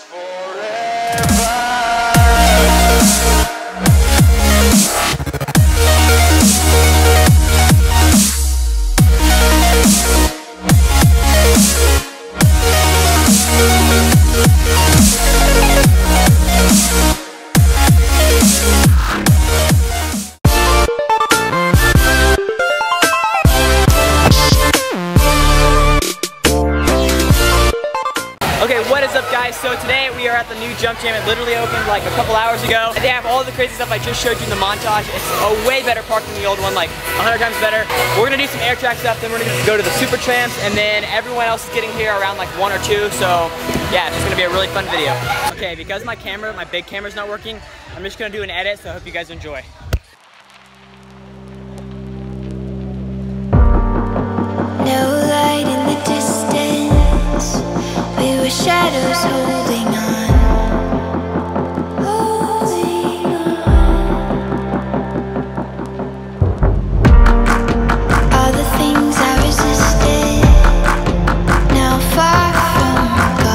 Okay, what is up guys? So today we are at the new Jump Jam. It literally opened like a couple hours ago. They have all the crazy stuff I just showed you in the montage. It's a way better park than the old one, like 100 times better. We're gonna do some air track stuff, then we're gonna go to the Super Tramps, and then everyone else is getting here around like 1 or 2. So yeah, it's just gonna be a really fun video. Okay, because my big camera's not working, I'm just gonna do an edit, so I hope you guys enjoy. No light in the distance, we were shadows holding on. All the things I resisted, now far from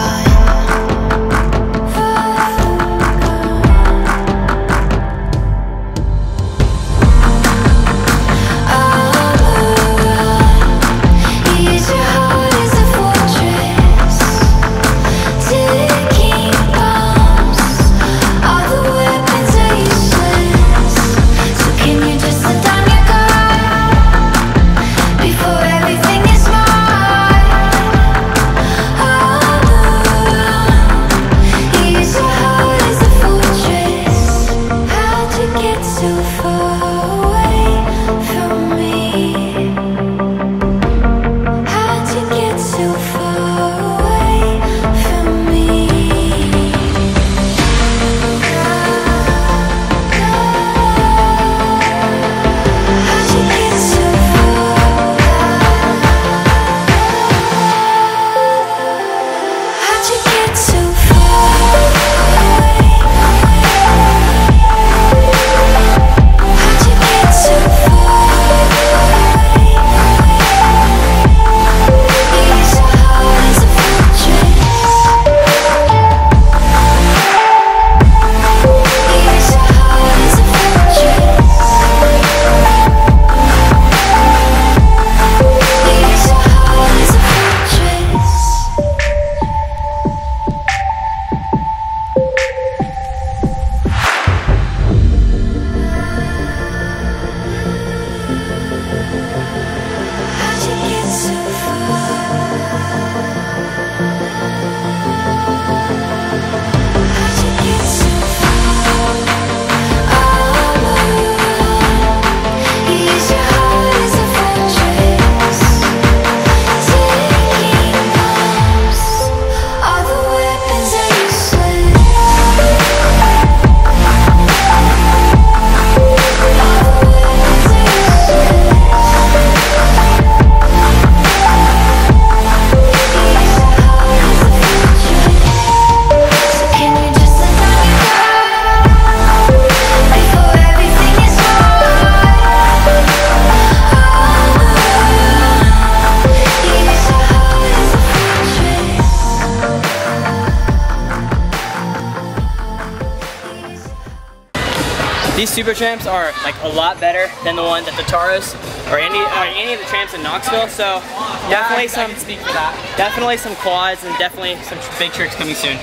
These Super Tramps are like a lot better than the ones at the Taros or any of the tramps in Knoxville. So definitely I can speak for that. Definitely some quads and definitely some big tricks coming soon.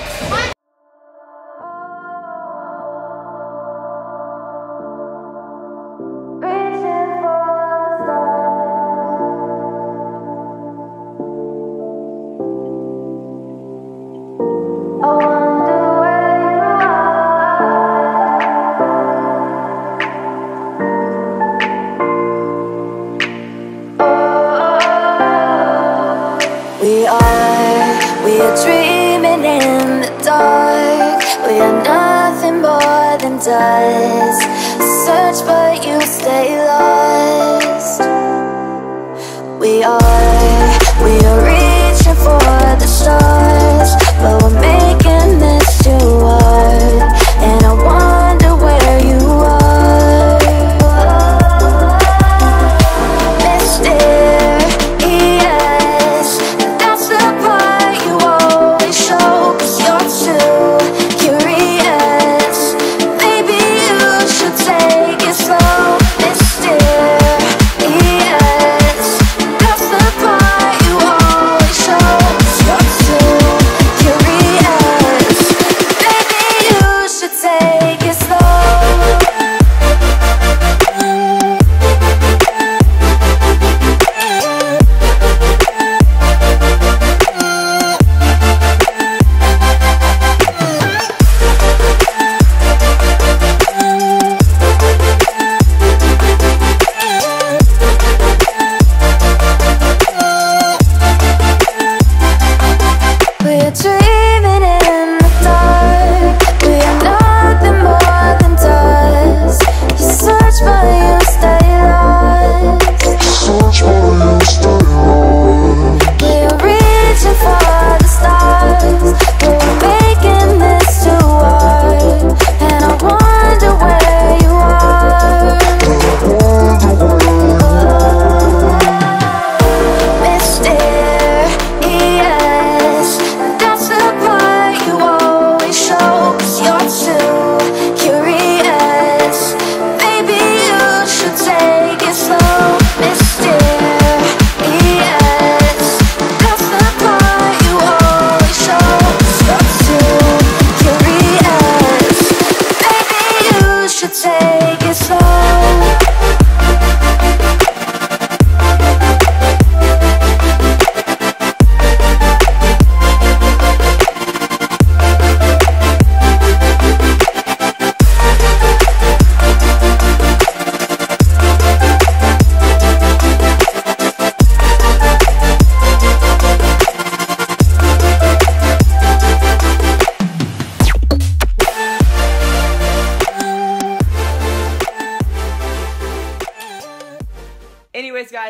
We are dreaming in the dark. We are nothing more than dust. Search but you stay lost. We are reaching for the stars, but we're making this too hard. And I wonder where you are. Mysterious, that's the part you always show, 'cause you're too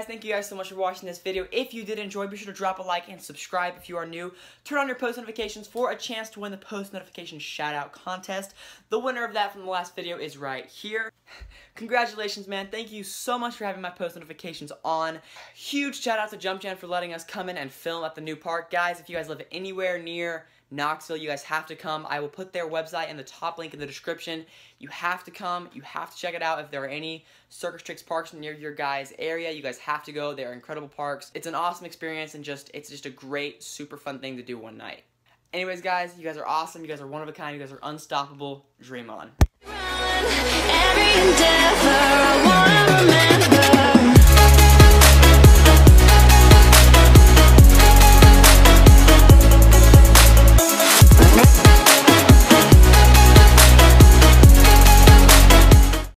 thank you guys so much for watching this video. If you did enjoy, be sure to drop a like and subscribe if you are new. Turn on your post notifications for a chance to win the post notification shout out contest. The winner of that from the last video is right here. Congratulations, man. Thank you so much for having my post notifications on. Huge shout out to Jump Jam for letting us come in and film at the new park. Guys, if you guys live anywhere near Knoxville, you guys have to come. I will put their website in the top link in the description. You have to come. You have to check it out. If there are any Circus Tricks parks near your guys' area, you guys have to go. They are incredible parks. It's an awesome experience, and it's just a great, super fun thing to do one night. Anyways, guys, you guys are awesome. You guys are one of a kind. You guys are unstoppable. Dream on. Every endeavor, I wanna remember.